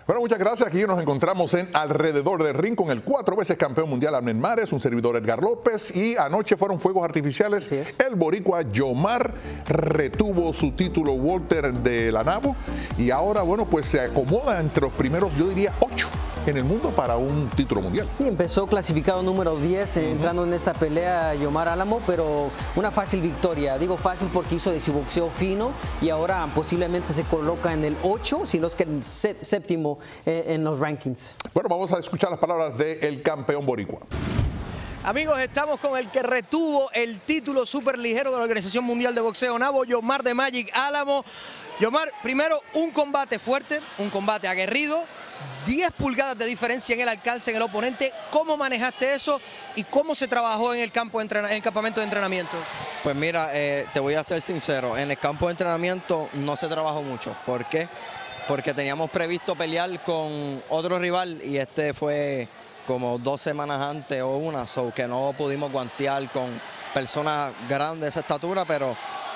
Bueno, muchas gracias. Aquí nos encontramos en Alrededor del Ring con el 4 veces campeón mundial Abner Mares, un servidor Edgar López, y anoche fueron fuegos artificiales. El boricua Yomar retuvo su título Walter de la Nabo y ahora, bueno, pues se acomoda entre los primeros, yo diría, 8 en el mundo para un título mundial. Sí, empezó clasificado número 10 entrando en esta pelea Yomar Álamo, pero una fácil victoria. Digo fácil porque hizo de su boxeo fino y ahora posiblemente se coloca en el 8, si no es que en séptimo en los rankings. Bueno, vamos a escuchar las palabras del campeón boricua. Amigos, estamos con el que retuvo el título superligero de la Organización Mundial de Boxeo Nabo, Yomar de Magic Álamo. Yomar, primero un combate fuerte, un combate aguerrido, 10 pulgadas de diferencia en el alcance en el oponente. ¿Cómo manejaste eso y cómo se trabajó en el campamento de entrenamiento? Pues mira, te voy a ser sincero, en el campo de entrenamiento no se trabajó mucho. ¿Por qué? Porque teníamos previsto pelear con otro rival y este fue como 2 semanas antes o una, so que no pudimos guantear con personas grandes de esa estatura, pero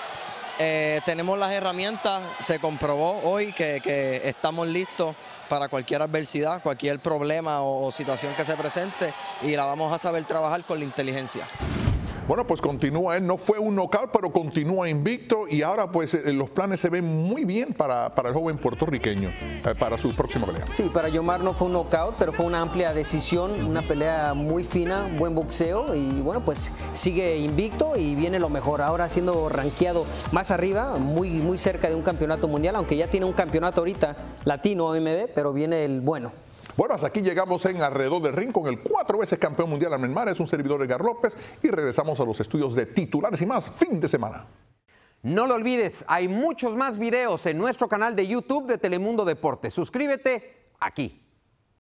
tenemos las herramientas. Se comprobó hoy que estamos listos para cualquier adversidad, cualquier problema o situación que se presente, y la vamos a saber trabajar con la inteligencia. Bueno, pues continúa él, no fue un knockout, pero continúa invicto y ahora pues los planes se ven muy bien para el joven puertorriqueño, para su próxima pelea. Sí, para Yomar no fue un knockout, pero fue una amplia decisión, una pelea muy fina, buen boxeo y bueno, pues sigue invicto y viene lo mejor, ahora siendo rankeado más arriba, muy cerca de un campeonato mundial, aunque ya tiene un campeonato ahorita latino OMB, pero viene el bueno. Bueno, hasta aquí llegamos en Alrededor del Ring con el 4 veces campeón mundial Abner Mares, un servidor Edgar López, y regresamos a los estudios de Titulares y Más, fin de semana. No lo olvides, hay muchos más videos en nuestro canal de YouTube de Telemundo Deportes. Suscríbete aquí.